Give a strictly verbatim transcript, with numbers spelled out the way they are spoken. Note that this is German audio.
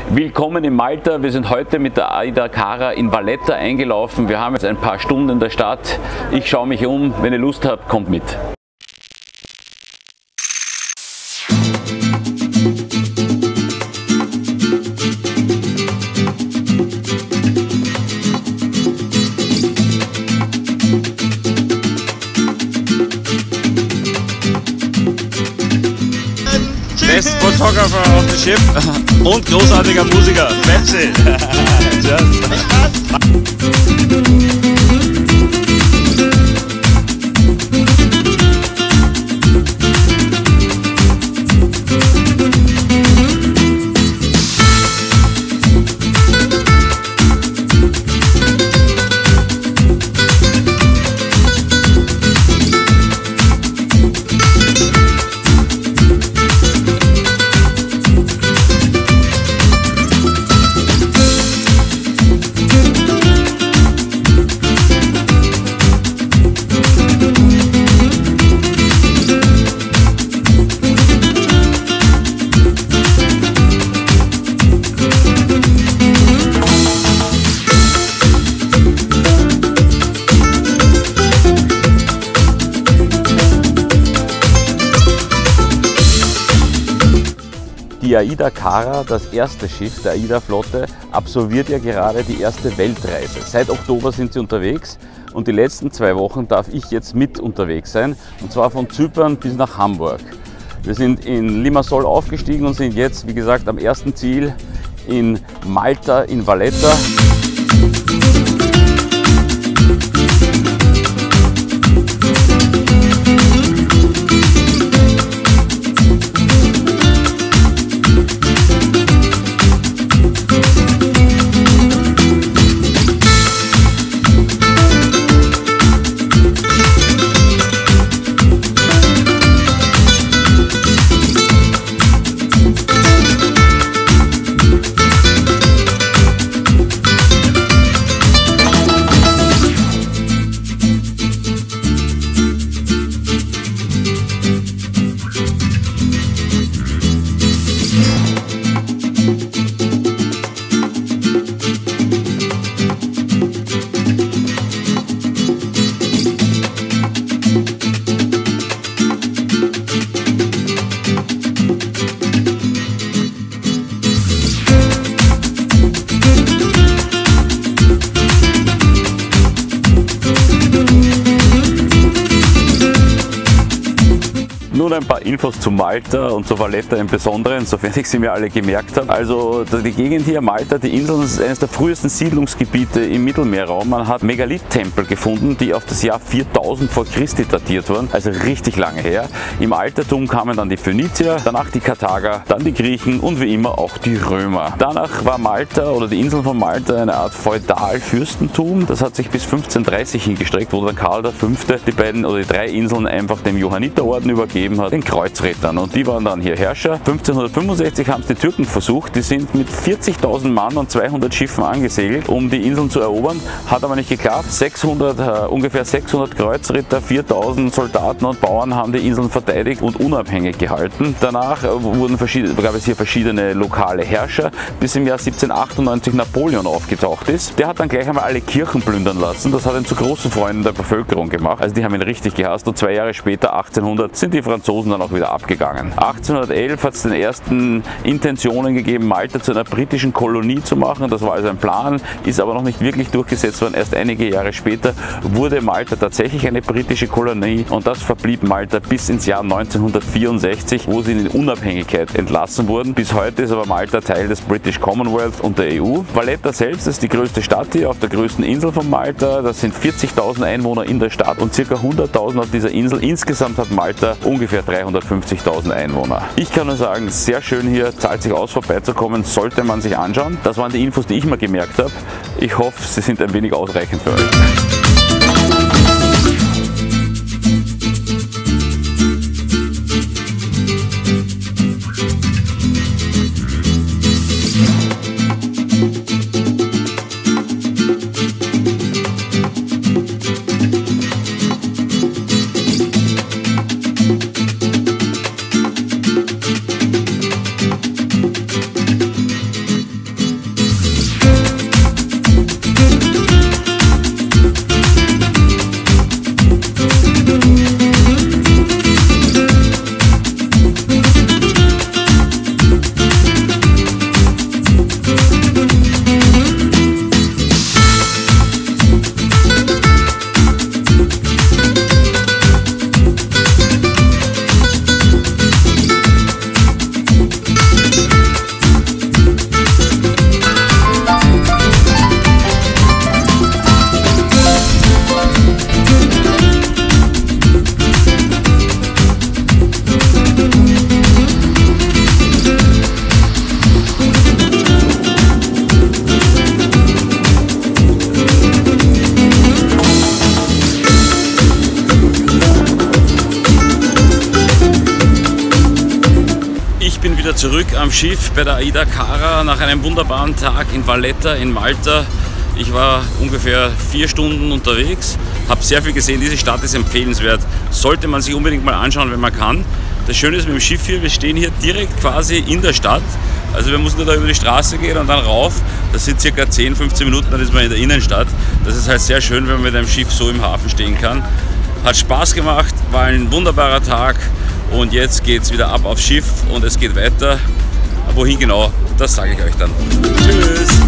Willkommen in Malta. Wir sind heute mit der AIDA Cara in Valletta eingelaufen. Wir haben jetzt ein paar Stunden in der Stadt. Ich schaue mich um. Wenn ihr Lust habt, kommt mit. Best Photographer auf dem Schiff und großartiger Musiker, Pepsi. Die AIDA Cara, das erste Schiff der AIDA-Flotte, absolviert ja gerade die erste Weltreise. Seit Oktober sind sie unterwegs und die letzten zwei Wochen darf ich jetzt mit unterwegs sein, und zwar von Zypern bis nach Hamburg. Wir sind in Limassol aufgestiegen und sind jetzt, wie gesagt, am ersten Ziel in Malta, in Valletta. Nun ein paar Infos zu Malta und zu Valletta im Besonderen, sofern ich sie mir alle gemerkt habe. Also die Gegend hier, Malta, die Insel, das ist eines der frühesten Siedlungsgebiete im Mittelmeerraum. Man hat Megalith-Tempel gefunden, die auf das Jahr viertausend vor Christi datiert wurden, also richtig lange her. Im Altertum kamen dann die Phönizier, danach die Karthager, dann die Griechen und wie immer auch die Römer. Danach war Malta oder die Insel von Malta eine Art Feudalfürstentum. Das hat sich bis fünfzehnhundertdreißig hingestreckt, wo dann Karl der Fünfte die beiden oder die drei Inseln einfach dem Johanniterorden übergeben hat, den Kreuzrittern, und die waren dann hier Herrscher. fünfzehnhundertfünfundsechzig haben es die Türken versucht, die sind mit vierzigtausend Mann und zweihundert Schiffen angesegelt, um die Inseln zu erobern, hat aber nicht geklappt. sechshundert, äh, ungefähr sechshundert Kreuzritter, viertausend Soldaten und Bauern haben die Inseln verteidigt und unabhängig gehalten. Danach äh, wurden verschiedene, gab es hier verschiedene lokale Herrscher, bis im Jahr siebzehnhundertachtundneunzig Napoleon aufgetaucht ist. Der hat dann gleich einmal alle Kirchen plündern lassen, das hat ihn zu großen Freunden der Bevölkerung gemacht, also die haben ihn richtig gehasst, und zwei Jahre später, achtzehnhundert, sind die Franzosen dann auch wieder abgegangen. achtzehnhundertelf hat es den ersten Intentionen gegeben, Malta zu einer britischen Kolonie zu machen. Das war also ein Plan, ist aber noch nicht wirklich durchgesetzt worden. Erst einige Jahre später wurde Malta tatsächlich eine britische Kolonie, und das verblieb Malta bis ins Jahr neunzehnhundertvierundsechzig, wo sie in die Unabhängigkeit entlassen wurden. Bis heute ist aber Malta Teil des British Commonwealth und der E U. Valletta selbst ist die größte Stadt hier auf der größten Insel von Malta. Das sind vierzigtausend Einwohner in der Stadt und ca. hunderttausend auf dieser Insel. Insgesamt hat Malta ungefähr dreihundertfünfzigtausend Einwohner. Ich kann nur sagen, sehr schön hier, zahlt sich aus vorbeizukommen, sollte man sich anschauen. Das waren die Infos, die ich mir gemerkt habe. Ich hoffe, sie sind ein wenig ausreichend für euch. zurück am Schiff bei der Aida Cara nach einem wunderbaren Tag in Valletta in Malta. Ich war ungefähr vier Stunden unterwegs, habe sehr viel gesehen. Diese Stadt ist empfehlenswert, sollte man sich unbedingt mal anschauen, wenn man kann. Das Schöne ist mit dem Schiff hier, wir stehen hier direkt quasi in der Stadt. Also wir mussten nur da über die Straße gehen und dann rauf. Das sind circa zehn, fünfzehn Minuten, dann ist man in der Innenstadt. Das ist halt sehr schön, wenn man mit einem Schiff so im Hafen stehen kann. Hat Spaß gemacht, war ein wunderbarer Tag und jetzt geht es wieder ab aufs Schiff und es geht weiter. Wohin genau, das sage ich euch dann. Tschüss!